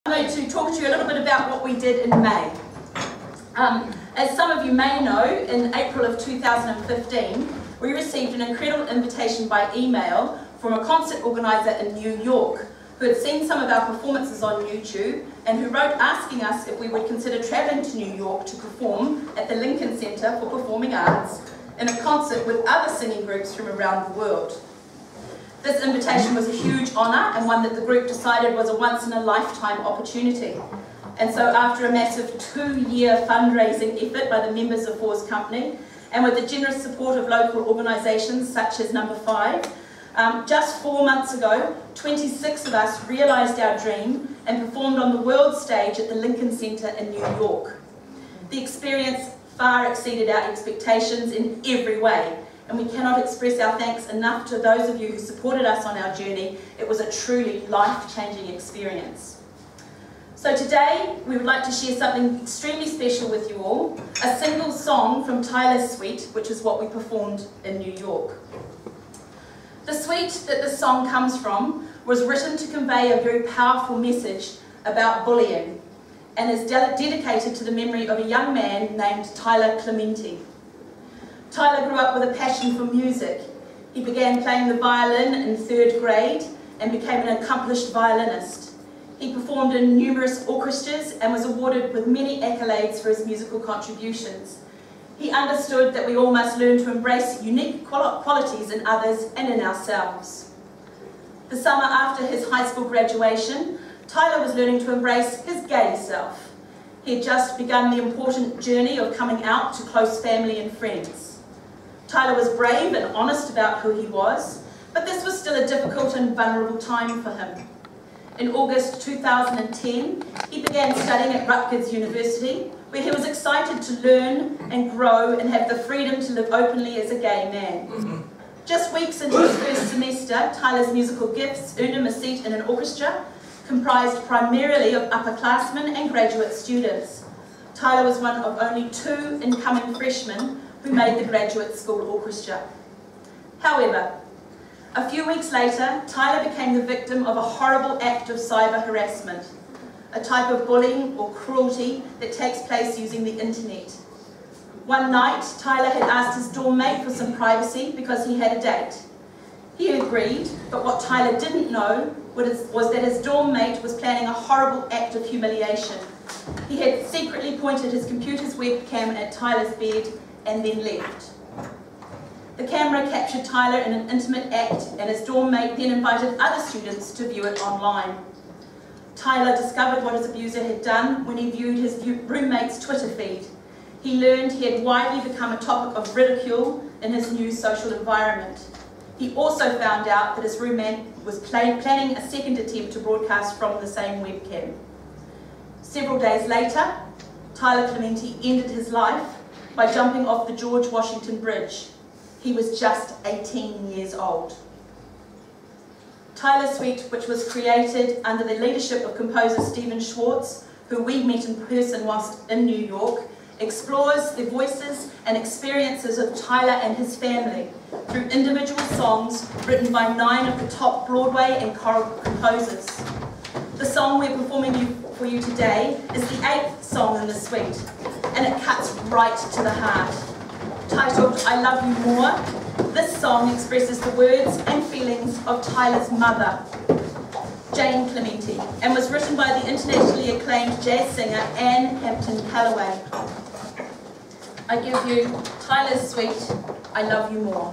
I'm going to talk to you a little bit about what we did in May. As some of you may know, in April of 2015, we received an incredible invitation by email from a concert organiser in New York who had seen some of our performances on YouTube and who wrote asking us if we would consider travelling to New York to perform at the Lincoln Center for Performing Arts in a concert with other singing groups from around the world. This invitation was a huge honour and one that the group decided was a once-in-a-lifetime opportunity. And so after a massive 2-year fundraising effort by the members of Fours Company and with the generous support of local organisations such as Number 5, just 4 months ago, 26 of us realised our dream and performed on the world stage at the Lincoln Center in New York. The experience far exceeded our expectations in every way, and we cannot express our thanks enough to those of you who supported us on our journey. It was a truly life-changing experience. So today, we would like to share something extremely special with you all, a single song from Tyler's Suite, which is what we performed in New York. The suite that this song comes from was written to convey a very powerful message about bullying and is dedicated to the memory of a young man named Tyler Clementi. Tyler grew up with a passion for music. He began playing the violin in 3rd grade and became an accomplished violinist. He performed in numerous orchestras and was awarded with many accolades for his musical contributions. He understood that we all must learn to embrace unique qualities in others and in ourselves. The summer after his high school graduation, Tyler was learning to embrace his gay self. He had just begun the important journey of coming out to close family and friends. Tyler was brave and honest about who he was, but this was still a difficult and vulnerable time for him. In August 2010, he began studying at Rutgers University, where he was excited to learn and grow and have the freedom to live openly as a gay man. Just weeks into his first semester, Tyler's musical gifts earned him a seat in an orchestra comprised primarily of upperclassmen and graduate students. Tyler was one of only 2 incoming freshmen who made the graduate school orchestra. However, a few weeks later, Tyler became the victim of a horrible act of cyber harassment, a type of bullying or cruelty that takes place using the internet. One night, Tyler had asked his dorm mate for some privacy because he had a date. He agreed, but what Tyler didn't know was that his dorm mate was planning a horrible act of humiliation. He had secretly pointed his computer's webcam at Tyler's bed and then left. The camera captured Tyler in an intimate act, and his dorm mate then invited other students to view it online. Tyler discovered what his abuser had done when he viewed his roommate's Twitter feed. He learned he had widely become a topic of ridicule in his new social environment. He also found out that his roommate was planning a second attempt to broadcast from the same webcam. Several days later, Tyler Clementi ended his life by jumping off the George Washington Bridge. He was just 18 years old. Tyler's Suite, which was created under the leadership of composer Stephen Schwartz, who we met in person whilst in New York, explores the voices and experiences of Tyler and his family through individual songs written by 9 of the top Broadway and choral composers. The song we're performing for you today is the 8th song in the suite, and it cuts right to the heart. Titled I Love You More, this song expresses the words and feelings of Tyler's mother, Jane Clementi, and was written by the internationally acclaimed jazz singer Anne Hampton-Callaway. I give you Tyler's Suite, I Love You More.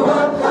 Lord.